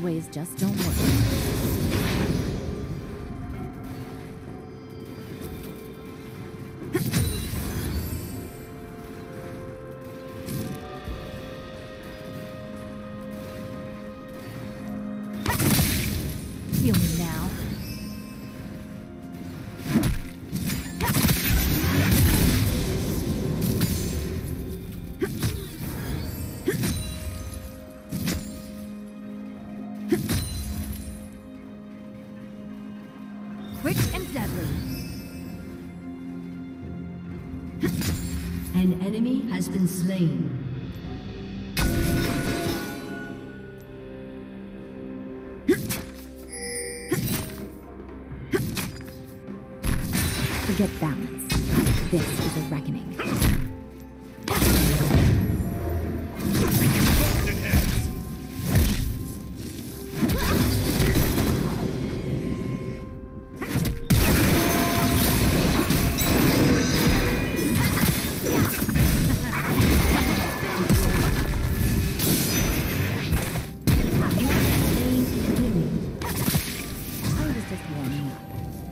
old ways just don't work. Feel me now. Quick and deadly. An enemy has been slain. Forget balance. This is a reckoning. I was just warming up.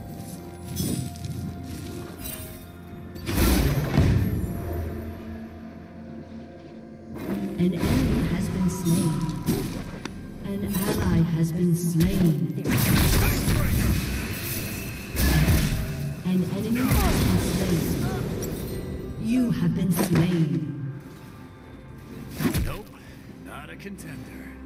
An enemy has been slain. An ally has been slain. An enemy has been slain. You have been slain. Nope, not a contender.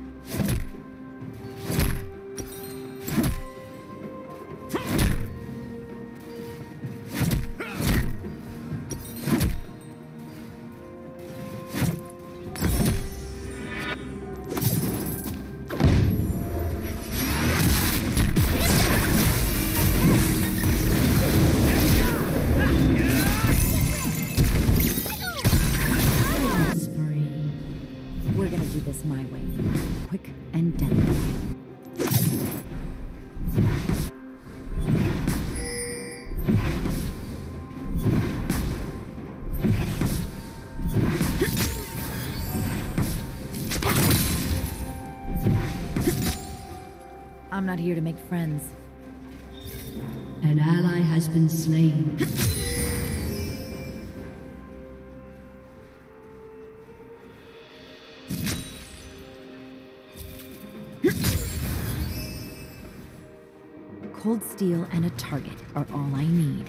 Spree. We're gonna do this my way. Quick and deadly. I'm not here to make friends. An ally has been slain. Cold steel and a target are all I need.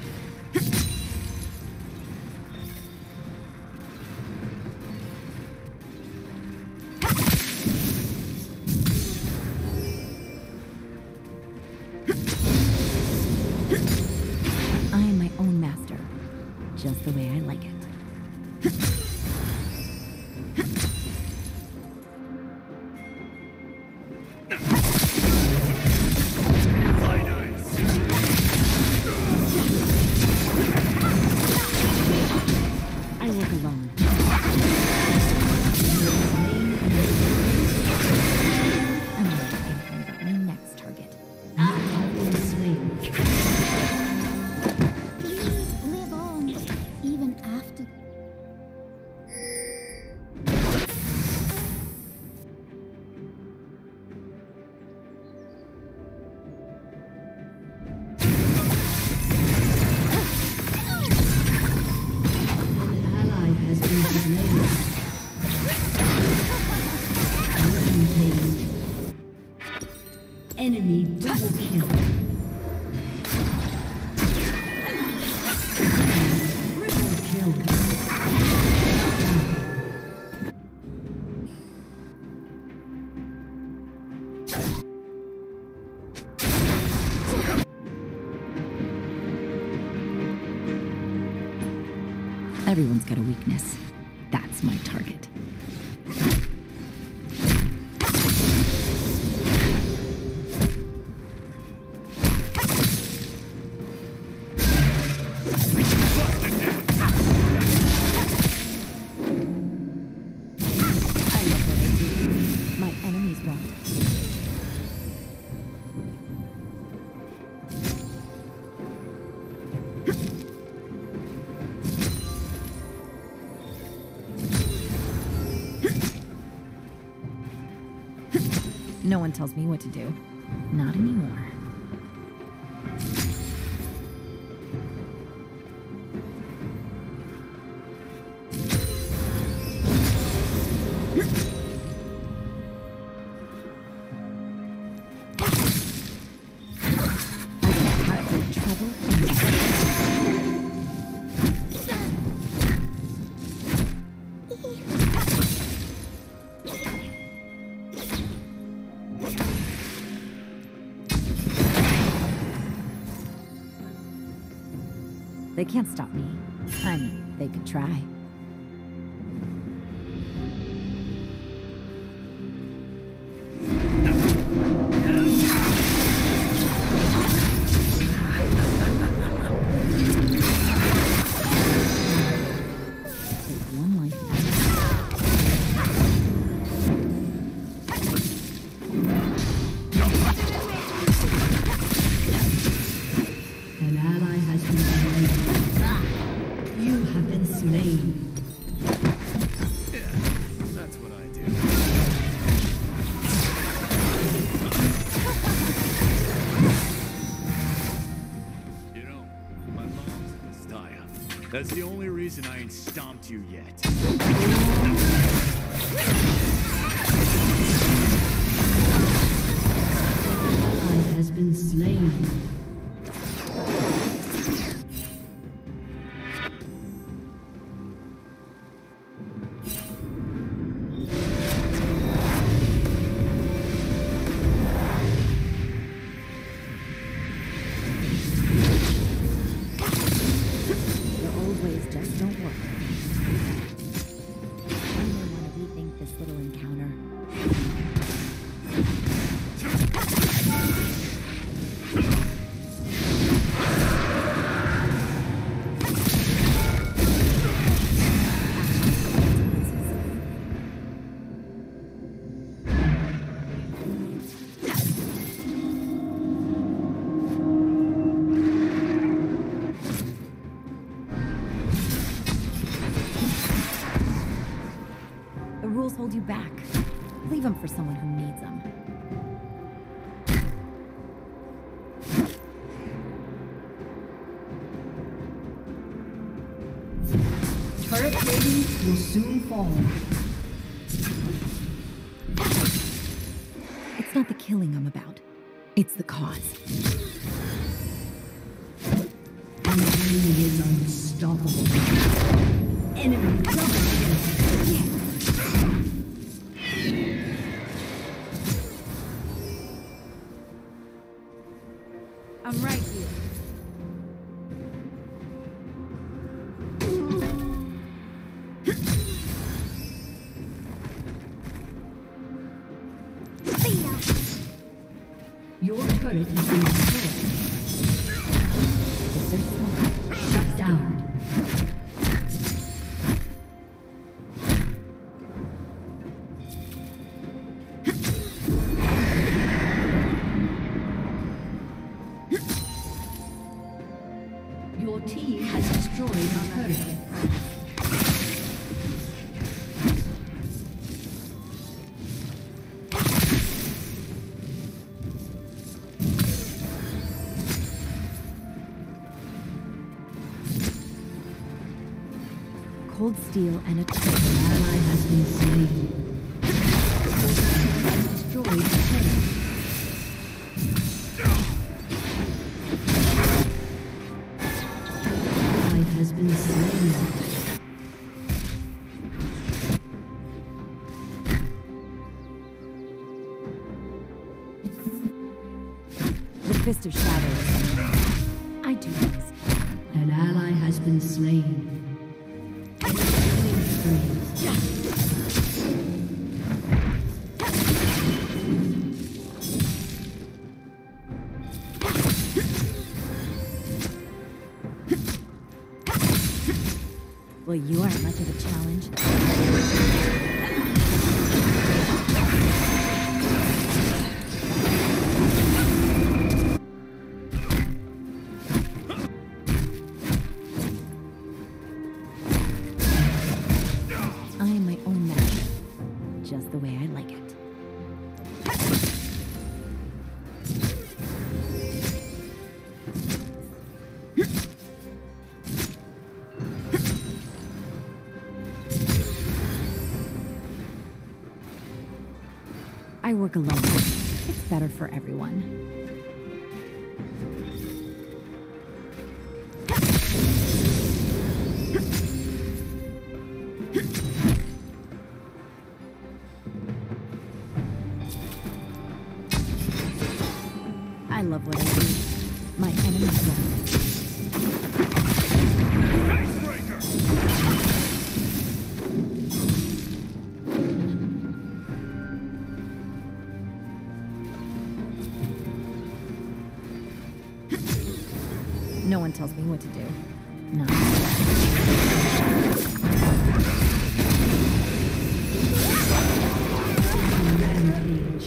I am my own master, just the way I like it. I work alone. I'm not thinking about my next target. You have been slain. Please live on, even after. An ally has been slain. Rampage. Enemy double kill. Triple kill. Everyone's got a weakness. That's my target. I love what I do. My enemies won't. No one tells me what to do. Not anymore. They can't stop me. I mean, they could try. Take one life An ally has been slain. You have been slain. That's what I do. You know, my mom's a Messiah. That's the only reason I ain't stomped you yet. Ally has been slain. The old ways just don't work. I may want to rethink this little encounter. The rules hold you back. Leave them for someone who needs them. Turret plating will soon fall. It's not the killing I'm about. It's the cause. Enemy is unstoppable. Enemy double kill. I'm right here. Your turret has been destroyed. Shut down. Your team has destroyed a turret. Cold steel and a An ally has been slain. Has destroyed the turret. Ally has been slain. the Fist of Shadows. I do this. An ally has been slain. Killing spree. Well, you aren't much of a challenge. I am my own master, just the way I like it. I work alone. It's better for everyone. I love what I do. My enemies love it. No one tells me what to do. No. Rampage.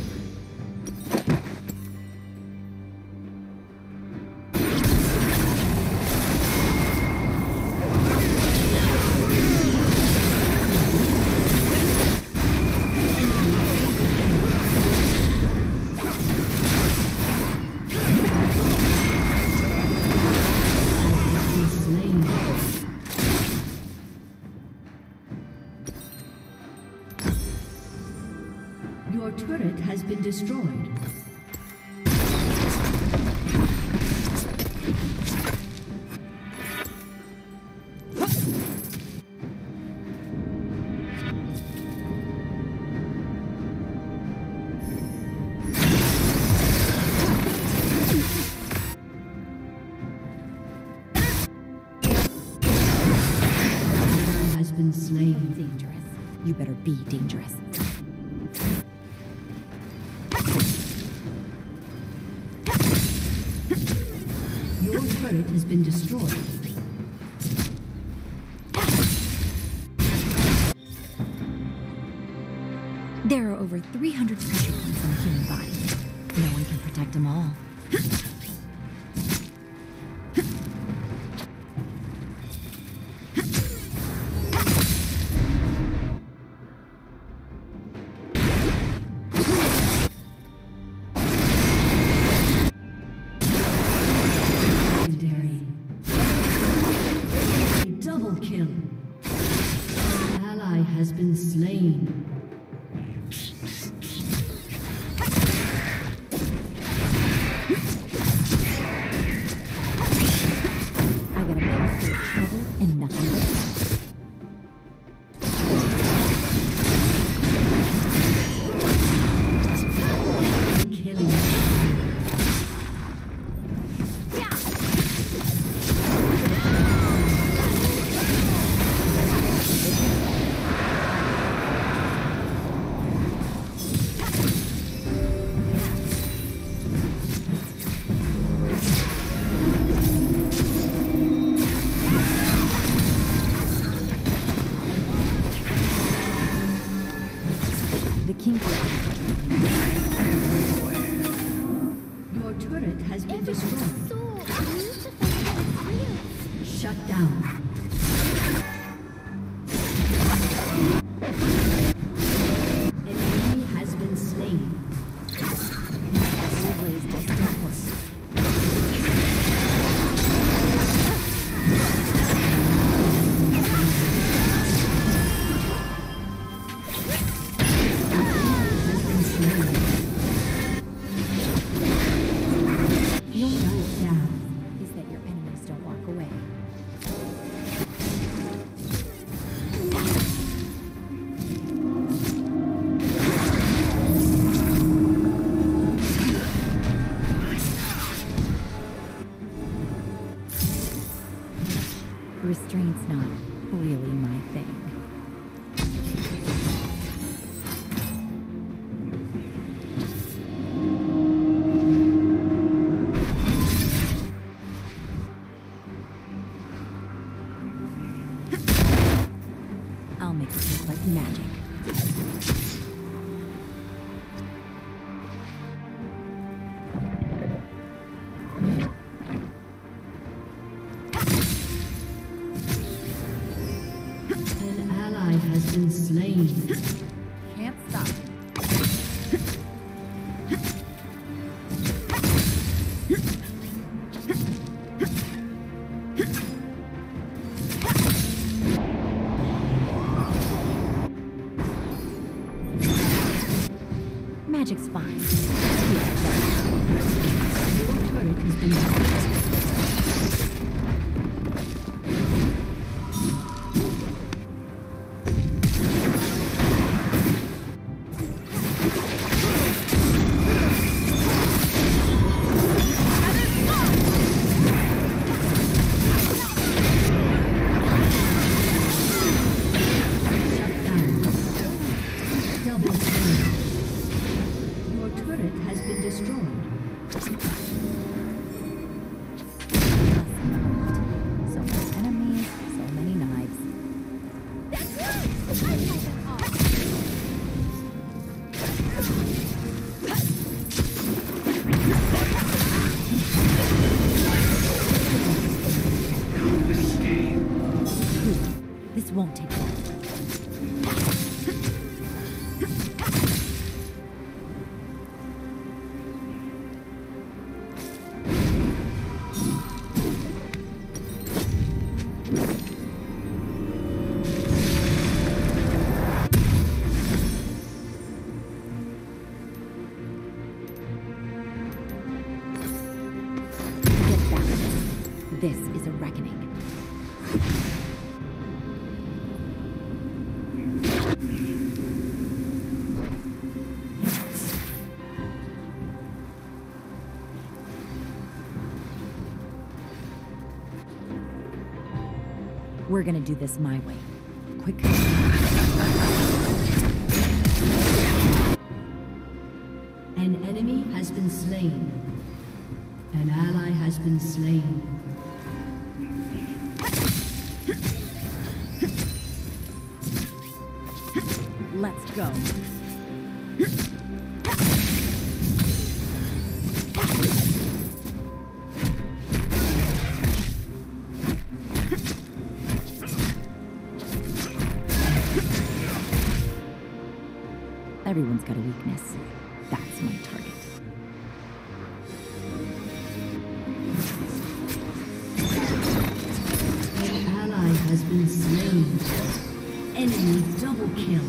Your turret has been destroyed. Has been slain. Dangerous. You better be dangerous. Your turret has been destroyed. There are over 300 pressure points in the human body. No one can protect them all. Legendary. A double kill. An ally has been slain. I got a path full of trouble and nothing but fun. Killing. The king. Your turret has been destroyed. So beautiful and real. Shut down. An enemy has been slain. Always destined horse. Has been slain. Shut down. Is that your enemies don't walk away. Restraint's not really my thing. I'll make it look like magic. An ally has been slain. Can't stop. Magic's fine. Your turret has been destroyed. So many enemies, so many knives. This won't take long. This is a reckoning. We're gonna do this my way. Quick. An enemy has been slain. An ally has been slain. Let's go. Everyone's got a weakness. That's my target. An ally has been slain. Enemy double kill.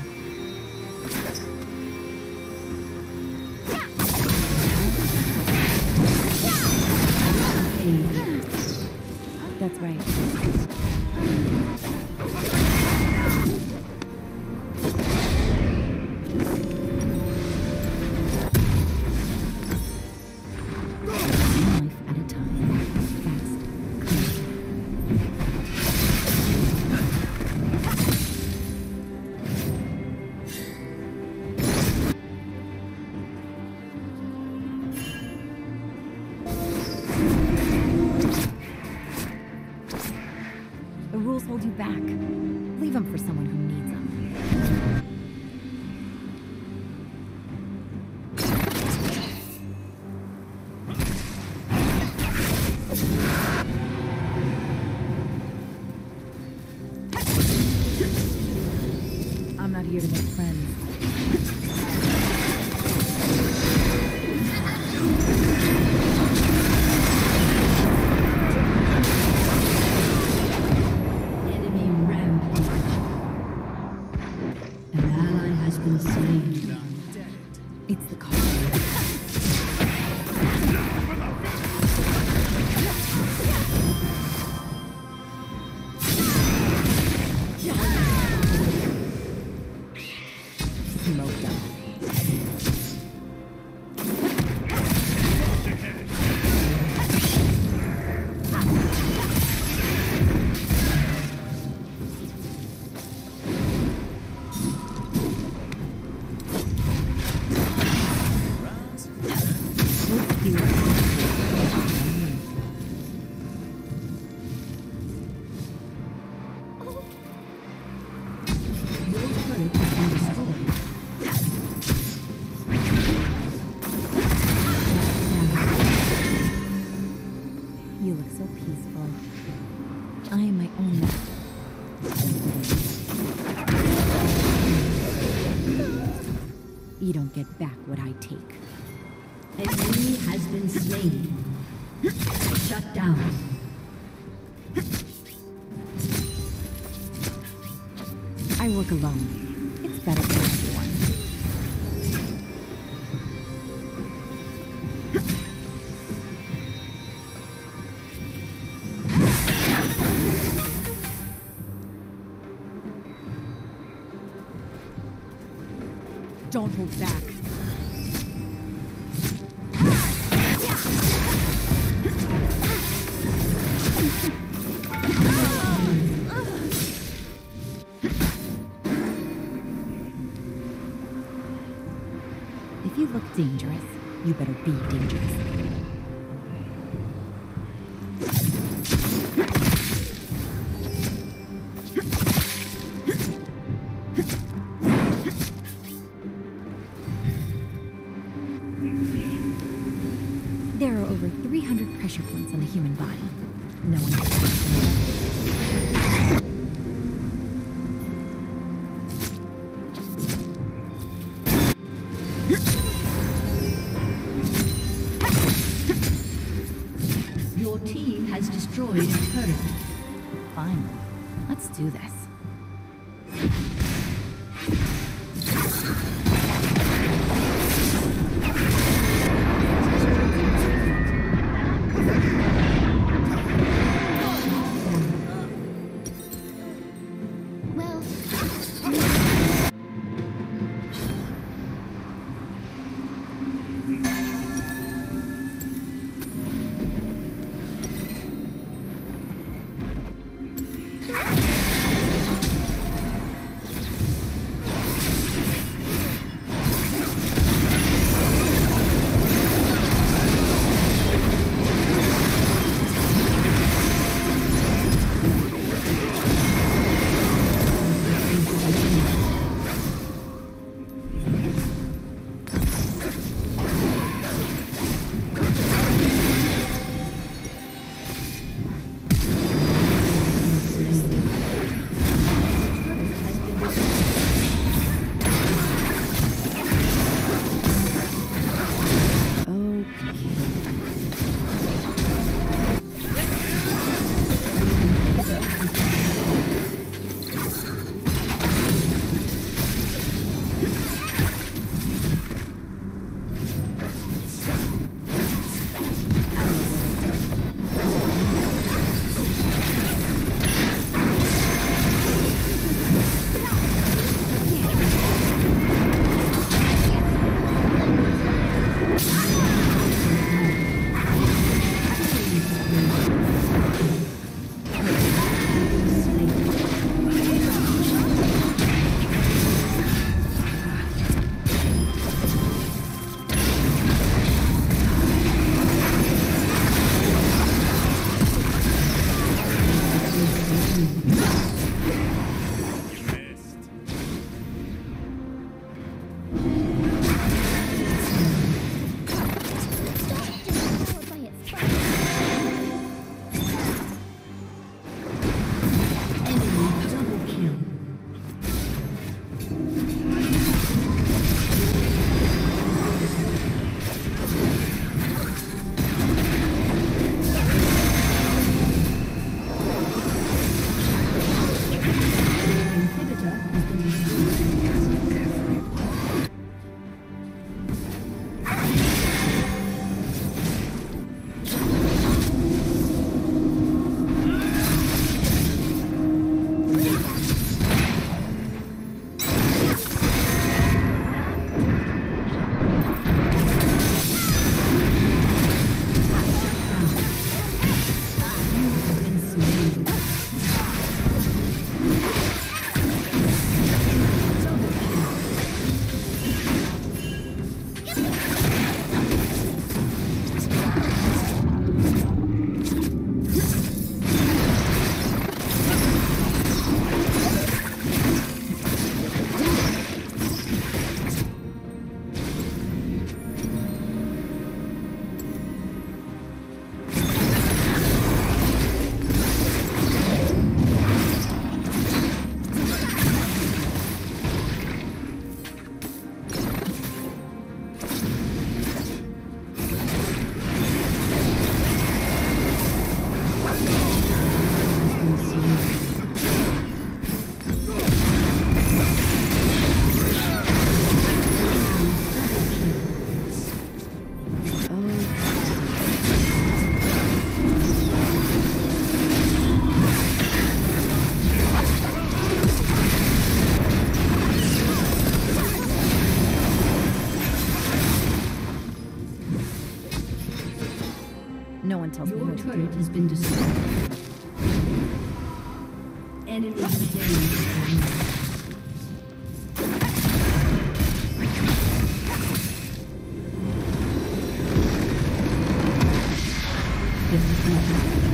That's right. The rules hold you back. Leave them for someone who needs them. I'm not here to make friends. It's the call. Smoke them. You look so peaceful. I am my own master. You don't get back what I take. An enemy has been slain. Shut down. I work alone. It's better for everyone. Don't hold back. If you look dangerous, you better be dangerous. There are over 300 pressure points on the human body. No one has Your team has destroyed a turret. Fine. Let's do this. Well, tells me Your what to turret do. has been destroyed. Enemy slain. Defeated.